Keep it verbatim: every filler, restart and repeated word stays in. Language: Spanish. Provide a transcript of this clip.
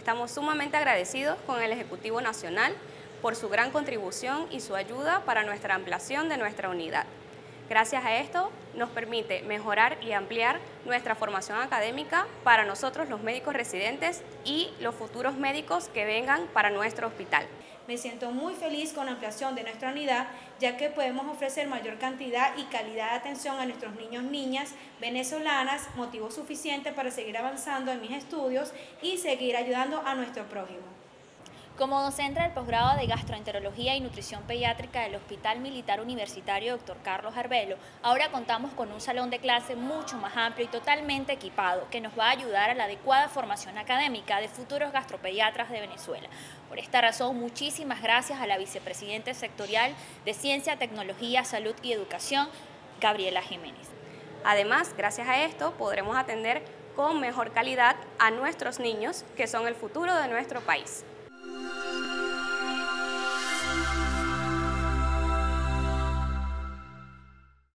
Estamos sumamente agradecidos con el Ejecutivo Nacional por su gran contribución y su ayuda para nuestra ampliación de nuestra unidad. Gracias a esto nos permite mejorar y ampliar nuestra formación académica para nosotros los médicos residentes y los futuros médicos que vengan para nuestro hospital. Me siento muy feliz con la ampliación de nuestra unidad, ya que podemos ofrecer mayor cantidad y calidad de atención a nuestros niños y niñas venezolanas, motivo suficiente para seguir avanzando en mis estudios y seguir ayudando a nuestro prójimo. Como docente del posgrado de Gastroenterología y Nutrición Pediátrica del Hospital Militar Universitario doctor Carlos Arbelo, ahora contamos con un salón de clase mucho más amplio y totalmente equipado que nos va a ayudar a la adecuada formación académica de futuros gastropediatras de Venezuela. Por esta razón, muchísimas gracias a la vicepresidenta sectorial de Ciencia, Tecnología, Salud y Educación, Gabriela Jiménez. Además, gracias a esto podremos atender con mejor calidad a nuestros niños, que son el futuro de nuestro país.